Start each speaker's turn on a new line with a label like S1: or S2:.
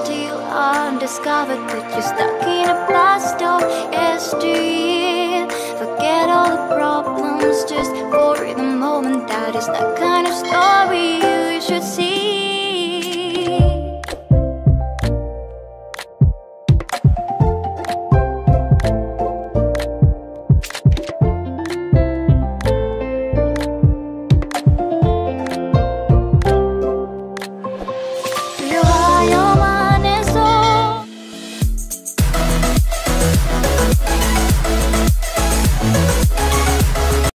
S1: still undiscovered, but you're stuck in a past of yesteryear. Forget all the problems just for the moment. That is the kind of story you should see.